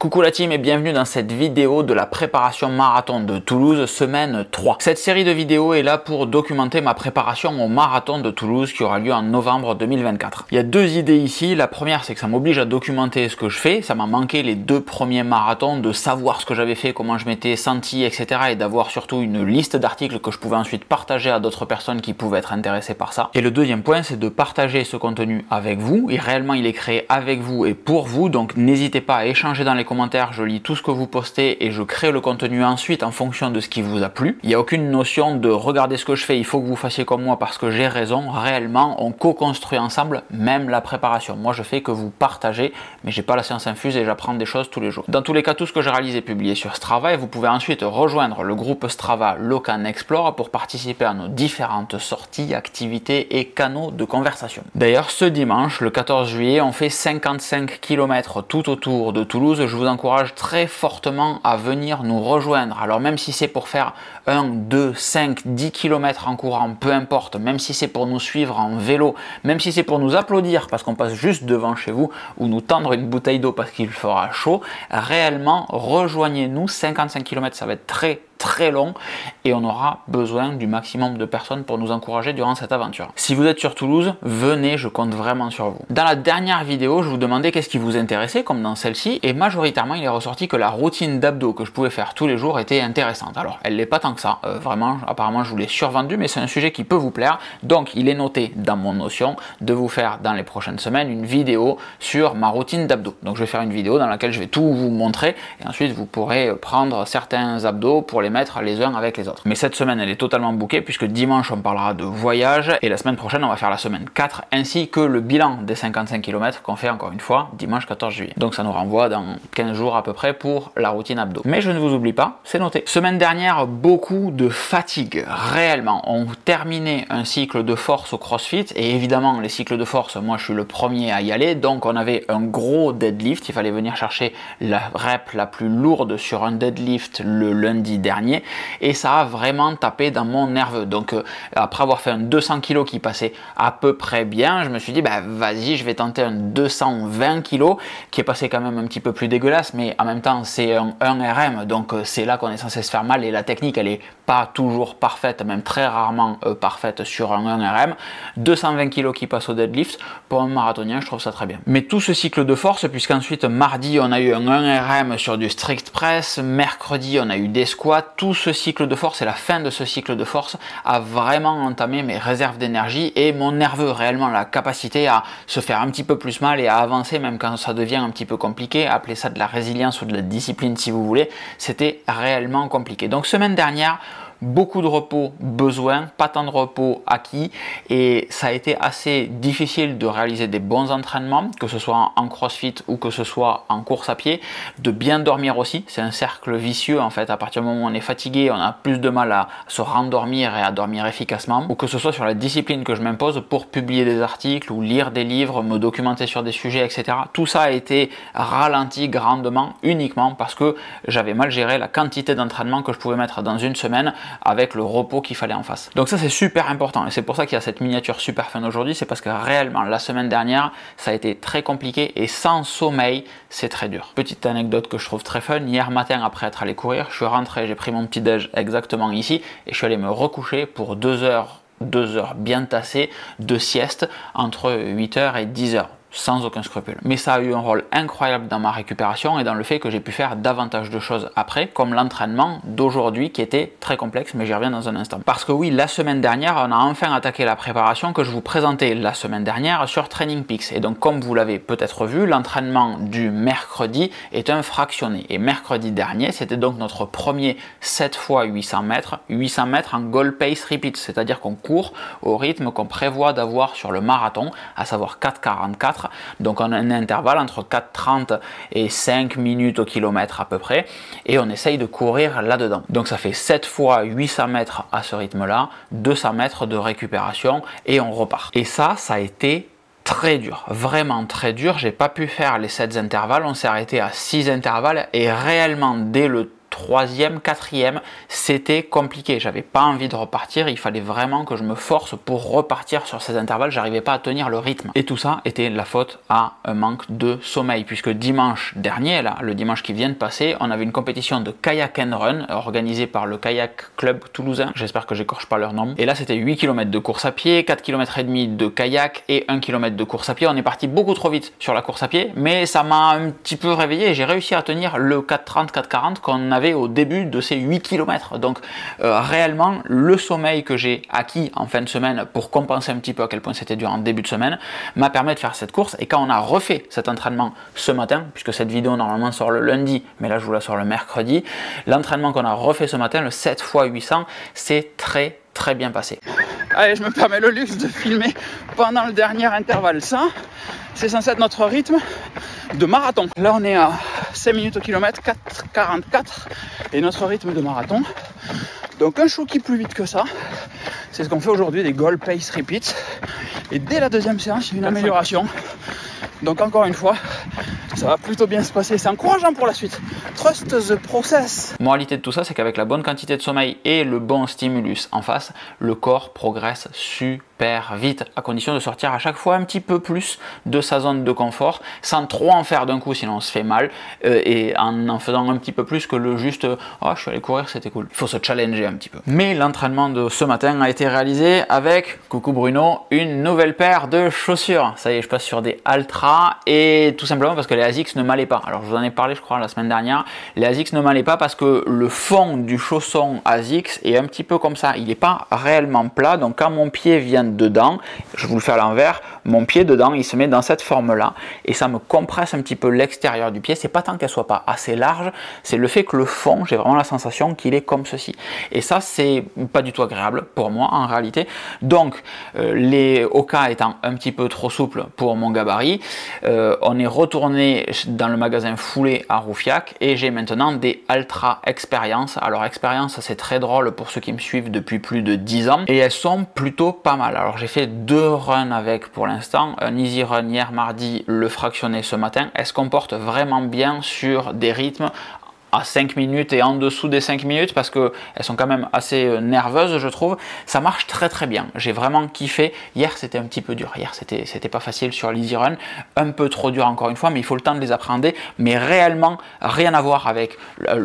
Coucou la team et bienvenue dans cette vidéo de la préparation marathon de Toulouse semaine 3. Cette série de vidéos est là pour documenter ma préparation au marathon de Toulouse qui aura lieu en novembre 2024. Il y a deux idées ici. La première, c'est que ça m'oblige à documenter ce que je fais. Ça m'a manqué les deux premiers marathons, de savoir ce que j'avais fait, comment je m'étais senti, etc. et d'avoir surtout une liste d'articles que je pouvais ensuite partager à d'autres personnes qui pouvaient être intéressées par ça. Et le deuxième point, c'est de partager ce contenu avec vous. Et réellement, il est créé avec vous et pour vous. Donc n'hésitez pas à échanger dans les commentaires, je lis tout ce que vous postez et je crée le contenu ensuite en fonction de ce qui vous a plu. Il n'y a aucune notion de regarder ce que je fais, il faut que vous fassiez comme moi parce que j'ai raison. Réellement, on co-construit ensemble, même la préparation. Moi, je fais que vous partagez, mais j'ai pas la science infuse et j'apprends des choses tous les jours. Dans tous les cas, tout ce que je réalise est publié sur Strava et vous pouvez ensuite rejoindre le groupe Strava Locan Explore pour participer à nos différentes sorties, activités et canaux de conversation. D'ailleurs, ce dimanche, le 14 juillet, on fait 55 km tout autour de Toulouse. Je vous encourage très fortement à venir nous rejoindre. Alors même si c'est pour faire 1, 2, 5, 10 km en courant, peu importe, même si c'est pour nous suivre en vélo, même si c'est pour nous applaudir parce qu'on passe juste devant chez vous ou nous tendre une bouteille d'eau parce qu'il fera chaud, réellement rejoignez-nous. 55 km, ça va être très long et on aura besoin du maximum de personnes pour nous encourager durant cette aventure. Si vous êtes sur Toulouse, venez, je compte vraiment sur vous. Dans la dernière vidéo, je vous demandais qu'est-ce qui vous intéressait comme dans celle-ci et majoritairement il est ressorti que la routine d'abdos que je pouvais faire tous les jours était intéressante. Alors elle l'est pas tant que ça, vraiment apparemment je vous l'ai survendu, mais c'est un sujet qui peut vous plaire, donc il est noté dans mon notion de vous faire dans les prochaines semaines une vidéo sur ma routine d'abdos. Donc je vais faire une vidéo dans laquelle je vais tout vous montrer et ensuite vous pourrez prendre certains abdos pour les mettre les uns avec les autres. Mais cette semaine elle est totalement bookée puisque dimanche on parlera de voyage et la semaine prochaine on va faire la semaine 4 ainsi que le bilan des 55 km qu'on fait encore une fois dimanche 14 juillet. Donc ça nous renvoie dans 15 jours à peu près pour la routine abdos. Mais je ne vous oublie pas, c'est noté. Semaine dernière, beaucoup de fatigue réellement. On terminait un cycle de force au CrossFit et évidemment les cycles de force, moi je suis le premier à y aller, donc on avait un gros deadlift, il fallait venir chercher la rep la plus lourde sur un deadlift le lundi dernier et ça a vraiment tapé dans mon nerveux. Donc après avoir fait un 200 kg qui passait à peu près bien, je me suis dit bah vas-y, je vais tenter un 220 kg qui est passé quand même un petit peu plus dégueulasse, mais en même temps c'est un 1 RM, donc c'est là qu'on est censé se faire mal et la technique elle est pas toujours parfaite, même très rarement parfaite sur un 1 RM. 220 kg qui passe au deadlift, pour un marathonien je trouve ça très bien. Mais tout ce cycle de force, puisqu'ensuite mardi on a eu un 1 RM sur du strict press, mercredi on a eu des squats, tout ce cycle de force et la fin de ce cycle de force a vraiment entamé mes réserves d'énergie et mon nerveux, réellement la capacité à se faire un petit peu plus mal et à avancer même quand ça devient un petit peu compliqué. Appelez ça de la résilience ou de la discipline si vous voulez, c'était réellement compliqué. Donc semaine dernière, beaucoup de repos besoin, pas tant de repos acquis et ça a été assez difficile de réaliser des bons entraînements, que ce soit en crossfit ou que ce soit en course à pied, de bien dormir aussi, c'est un cercle vicieux en fait. À partir du moment où on est fatigué, on a plus de mal à se rendormir et à dormir efficacement, ou que ce soit sur la discipline que je m'impose pour publier des articles ou lire des livres, me documenter sur des sujets, etc. Tout ça a été ralenti grandement uniquement parce que j'avais mal géré la quantité d'entraînement que je pouvais mettre dans une semaine avec le repos qu'il fallait en face. Donc ça c'est super important et c'est pour ça qu'il y a cette miniature super fun aujourd'hui, c'est parce que réellement la semaine dernière ça a été très compliqué et sans sommeil c'est très dur. Petite anecdote que je trouve très fun, hier matin après être allé courir, je suis rentré, j'ai pris mon petit déj exactement ici et je suis allé me recoucher pour 2 heures bien tassées de sieste entre 8h et 10h. Sans aucun scrupule. Mais ça a eu un rôle incroyable dans ma récupération et dans le fait que j'ai pu faire davantage de choses après, comme l'entraînement d'aujourd'hui qui était très complexe, mais j'y reviens dans un instant. Parce que oui, la semaine dernière, on a enfin attaqué la préparation que je vous présentais la semaine dernière sur Training Peaks. Et donc, comme vous l'avez peut-être vu, l'entraînement du mercredi est un fractionné. Et mercredi dernier, c'était donc notre premier 7 fois 800 mètres en goal pace repeat, c'est-à-dire qu'on court au rythme qu'on prévoit d'avoir sur le marathon, à savoir 4,44. Donc on a un intervalle entre 4,30 et 5 minutes au kilomètre à peu près et on essaye de courir là-dedans. Donc ça fait 7 fois 800 mètres à ce rythme-là, 200 mètres de récupération et on repart. Et ça a été très dur, vraiment très dur. J'ai pas pu faire les 7 intervalles, on s'est arrêté à 6 intervalles et réellement dès le troisième, quatrième, c'était compliqué. J'avais pas envie de repartir. Il fallait vraiment que je me force pour repartir sur ces intervalles. J'arrivais pas à tenir le rythme. Et tout ça était la faute à un manque de sommeil, puisque dimanche dernier, là, le dimanche qui vient de passer, on avait une compétition de kayak and run organisée par le kayak club toulousain. J'espère que j'écorche pas leur nom. Et là, c'était 8 km de course à pied, 4 km et demi de kayak et 1 km de course à pied. On est parti beaucoup trop vite sur la course à pied, mais ça m'a un petit peu réveillé et j'ai réussi à tenir le 4,30, 4,40 qu'on avait au début de ces 8 km. Donc réellement, le sommeil que j'ai acquis en fin de semaine pour compenser un petit peu à quel point c'était dur en début de semaine m'a permis de faire cette course. Et quand on a refait cet entraînement ce matin, puisque cette vidéo normalement sort le lundi, mais là je vous la sors le mercredi, l'entraînement qu'on a refait ce matin, le 7 x 800, c'est très bien passé. Allez, je me permets le luxe de filmer pendant le dernier intervalle. Ça, c'est censé être notre rythme de marathon. Là, on est à 5 minutes au kilomètre, 4,44 et notre rythme de marathon. Donc un chouki plus vite que ça. C'est ce qu'on fait aujourd'hui, des goal pace repeats. Et dès la deuxième séance, il y a une amélioration. Donc encore une fois, ça va plutôt bien se passer. C'est encourageant pour la suite. Trust the process. Moralité de tout ça, c'est qu'avec la bonne quantité de sommeil et le bon stimulus en face, le corps progresse super vite, à condition de sortir à chaque fois un petit peu plus de sa zone de confort, sans trop en faire d'un coup, sinon on se fait mal, et en faisant un petit peu plus que le juste « oh, je suis allé courir, c'était cool ». Il faut se challenger un petit peu. Mais l'entraînement de ce matin a été réalisé avec, coucou Bruno, une nouvelle paire de chaussures. Ça y est, je passe sur des Altra, et tout simplement parce que les ASICS ne m'allaient pas. Alors je vous en ai parlé, je crois, la semaine dernière. Les ASICS ne m'allaient pas parce que le fond du chausson ASICS est un petit peu comme ça. Il n'est pas réellement plat, donc quand mon pied vient dedans, je vous le fais à l'envers, mon pied dedans, il se met dans cette forme-là, et ça me compresse un petit peu l'extérieur du pied. C'est pas tant qu'elle soit pas assez large, c'est le fait que le fond, j'ai vraiment la sensation qu'il est comme ceci. Et ça, c'est pas du tout agréable pour moi en réalité. Donc, les Oka étant un petit peu trop souples pour mon gabarit, on est retourné dans le magasin Foulé à Roufiac et j'ai maintenant des Altra Experience. Alors Experience, c'est très drôle pour ceux qui me suivent depuis plus de 10 ans et elles sont plutôt pas mal. Alors j'ai fait 2 runs avec pour l'instant, un easy run hier mardi, le fractionné ce matin. Elles se comportent vraiment bien sur des rythmes à 5 minutes et en dessous des 5 minutes parce qu'elles sont quand même assez nerveuses, je trouve. Ça marche très bien. J'ai vraiment kiffé. Hier, c'était un petit peu dur. Hier, c'était pas facile sur l'easy run. Un peu trop dur encore une fois, mais il faut le temps de les appréhender. Mais réellement, rien à voir avec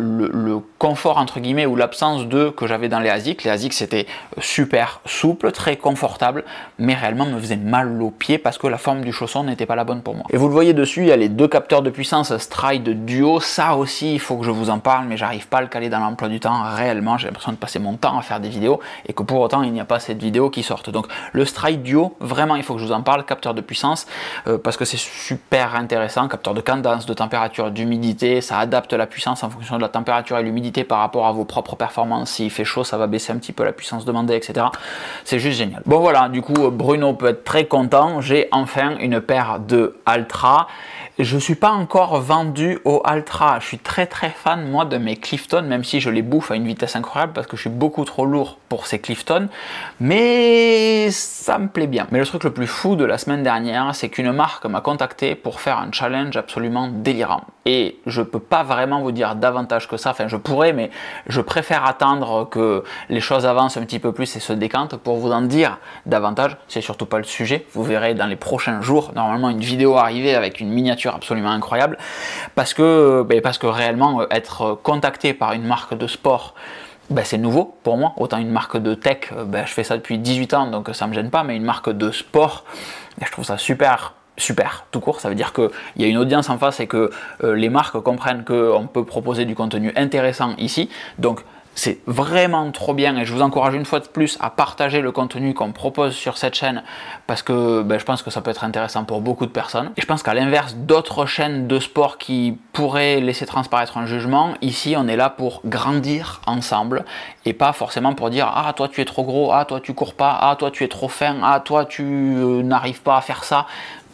le confort, entre guillemets, ou l'absence de que j'avais dans les ASICS. Les ASICS, c'était super souple, très confortable, mais réellement me faisait mal aux pieds parce que la forme du chausson n'était pas la bonne pour moi. Et vous le voyez dessus, il y a les 2 capteurs de puissance Stride Duo. Ça aussi, il faut que je vous en parle, mais j'arrive pas à le caler dans l'emploi du temps réellement. J'ai l'impression de passer mon temps à faire des vidéos et que pour autant il n'y a pas cette vidéo qui sorte. Donc le Stride Duo, vraiment il faut que je vous en parle, capteur de puissance, parce que c'est super intéressant, capteur de cadence, de température, d'humidité, ça adapte la puissance en fonction de la température et l'humidité par rapport à vos propres performances. S'il fait chaud, ça va baisser un petit peu la puissance demandée, etc. C'est juste génial. Bon voilà, du coup Bruno peut être très content, j'ai enfin une paire de Altra. Je ne suis pas encore vendu au Altra. Je suis très fan moi de mes Clifton, même si je les bouffe à une vitesse incroyable parce que je suis beaucoup trop lourd pour ces Clifton, mais ça me plaît bien. Mais le truc le plus fou de la semaine dernière, c'est qu'une marque m'a contacté pour faire un challenge absolument délirant. Et je peux pas vraiment vous dire davantage que ça, enfin je pourrais, mais je préfère attendre que les choses avancent un petit peu plus et se décantent pour vous en dire davantage. C'est surtout pas le sujet, vous verrez dans les prochains jours, normalement une vidéo arrivée avec une miniature absolument incroyable, parce que réellement être contacté par une marque de sport, c'est nouveau pour moi. Autant une marque de tech, je fais ça depuis 18 ans, donc ça me gêne pas, mais une marque de sport, je trouve ça super tout court. Ça veut dire qu'il y a une audience en face et que les marques comprennent qu'on peut proposer du contenu intéressant ici. Donc c'est vraiment trop bien et je vous encourage une fois de plus à partager le contenu qu'on propose sur cette chaîne parce que je pense que ça peut être intéressant pour beaucoup de personnes. Et je pense qu'à l'inverse d'autres chaînes de sport qui pourraient laisser transparaître un jugement, ici on est là pour grandir ensemble et pas forcément pour dire « Ah, toi tu es trop gros, ah, toi tu cours pas, ah, toi tu es trop fin, ah, toi tu n'arrives pas à faire ça ».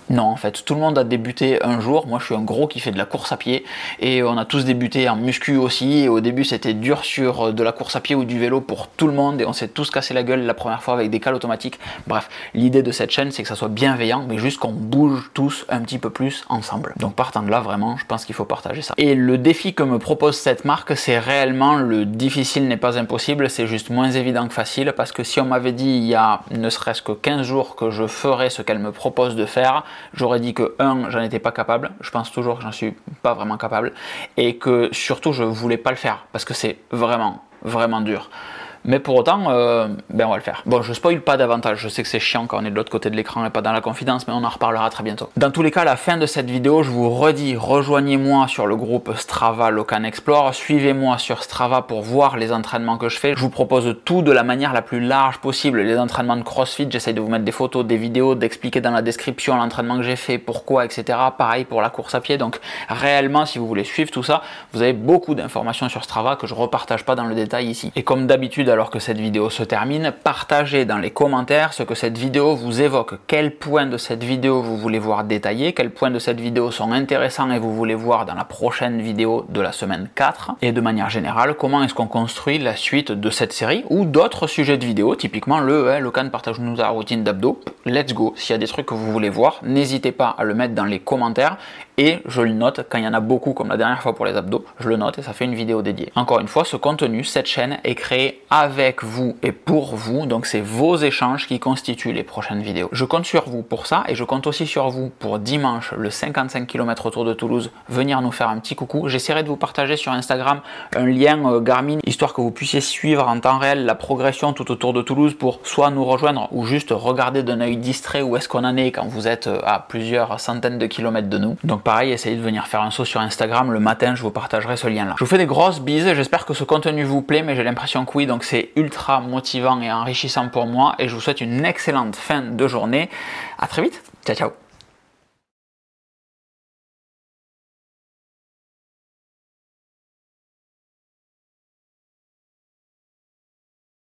Non, en fait, tout le monde a débuté un jour. Moi, je suis un gros qui fait de la course à pied et on a tous débuté en muscu aussi. Et au début, c'était dur sur de la course à pied ou du vélo pour tout le monde et on s'est tous cassé la gueule la première fois avec des cales automatiques. Bref, l'idée de cette chaîne, c'est que ça soit bienveillant, mais juste qu'on bouge tous un petit peu plus ensemble. Donc partant de là, vraiment, je pense qu'il faut partager ça. Et le défi que me propose cette marque, c'est réellement le difficile n'est pas impossible, c'est juste moins évident que facile, parce que si on m'avait dit il y a ne serait-ce que 15 jours que je ferais ce qu'elle me propose de faire, j'aurais dit que j'en étais pas capable, je pense toujours que j'en suis pas vraiment capable, et que surtout je voulais pas le faire, parce que c'est vraiment dur. Mais pour autant, on va le faire. Bon, je spoil pas davantage, je sais que c'est chiant quand on est de l'autre côté de l'écran et pas dans la confidence, mais on en reparlera très bientôt. Dans tous les cas, à la fin de cette vidéo, je vous redis, rejoignez-moi sur le groupe Strava Locan Explore, suivez-moi sur Strava pour voir les entraînements que je fais. Je vous propose tout de la manière la plus large possible. Les entraînements de CrossFit, j'essaye de vous mettre des photos, des vidéos, d'expliquer dans la description l'entraînement que j'ai fait, pourquoi, etc. Pareil pour la course à pied. Donc réellement, si vous voulez suivre tout ça, vous avez beaucoup d'informations sur Strava que je repartage pas dans le détail ici. Et comme d'habitude, alors que cette vidéo se termine, partagez dans les commentaires ce que cette vidéo vous évoque, quels points de cette vidéo vous voulez voir détaillés, quels points de cette vidéo sont intéressants et vous voulez voir dans la prochaine vidéo de la semaine 4, et de manière générale, comment est-ce qu'on construit la suite de cette série ou d'autres sujets de vidéo, typiquement Locan partage-nous ta routine d'abdos, let's go. S'il y a des trucs que vous voulez voir, n'hésitez pas à le mettre dans les commentaires et je le note quand il y en a beaucoup, comme la dernière fois pour les abdos, je le note et ça fait une vidéo dédiée. Encore une fois, ce contenu, cette chaîne est créée avec vous et pour vous, donc c'est vos échanges qui constituent les prochaines vidéos. Je compte sur vous pour ça et je compte aussi sur vous pour dimanche, le 55 km autour de Toulouse, venir nous faire un petit coucou. J'essaierai de vous partager sur Instagram un lien Garmin, histoire que vous puissiez suivre en temps réel la progression tout autour de Toulouse pour soit nous rejoindre ou juste regarder d'un œil distrait où est-ce qu'on en est quand vous êtes à plusieurs centaines de kilomètres de nous. Donc pareil, essayez de venir faire un saut sur Instagram le matin, je vous partagerai ce lien là. Je vous fais des grosses bises, j'espère que ce contenu vous plaît, mais j'ai l'impression que oui, donc c'est ultra motivant et enrichissant pour moi et je vous souhaite une excellente fin de journée. À très vite, ciao ciao.